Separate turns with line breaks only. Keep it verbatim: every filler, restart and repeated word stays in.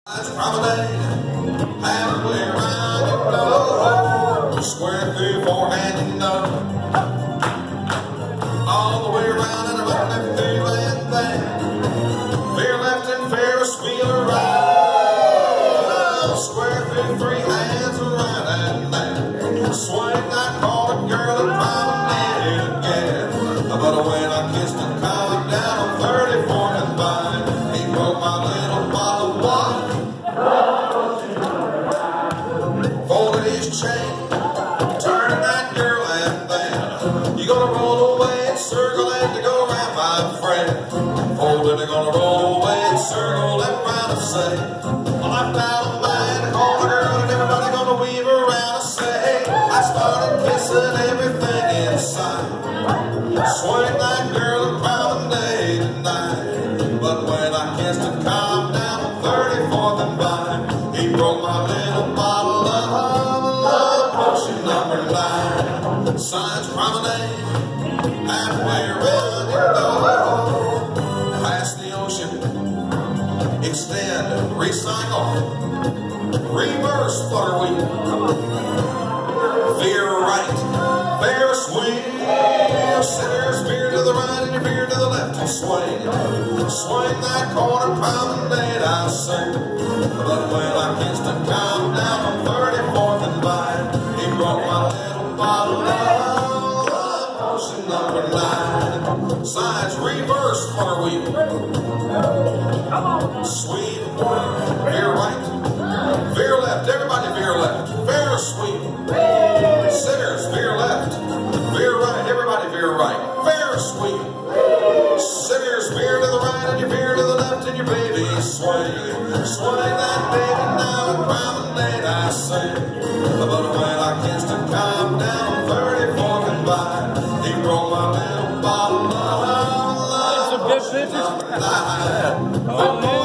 Promenade, halfway around your door, square through forehand, you know, all the way around and around and through and there, veer left and Ferris wheel around, square through three hands around and there, swing that corner girl and promenade again, but when I kissed and calmed down on thirty-fourth and Vine, he broke my little bottle of wine. Folded his chain, turning that girl, and then you gonna roll away and circle and to go round, my friend. Folded, you're gonna roll away and circle and round and say, I found a man, called a girl, and everybody gonna weave around and say, I started kissing everything inside. Swing that girl and promenade tonight. But when I kissed and calmed down on thirty-fourth and Vine, he broke my little bottle of love potion number nine. Science promenade, halfway around your door, past the ocean, extend, recycle, reverse flutter wheel, veer right, Ferris wheel, sinners veer to the right and you veer to the left and swing, swing that corner promenade, I say. But when I kissed and calmed down on thirty-fourth and Vine, he broke my little bottle of love potion number nine. Sides reverse flutter wheel, sweet, veer right, veer left, everybody veer left, Ferris wheel, sinners veer left, veer right, everybody veer right, Ferris wheel, sinners veer to the right and you veer to the left and your baby swing. Swing that baby now and promenade, I say. But when I kissed and calmed down on thirty-fourth and Vine, he broke my little bottle of love. Some good bitches.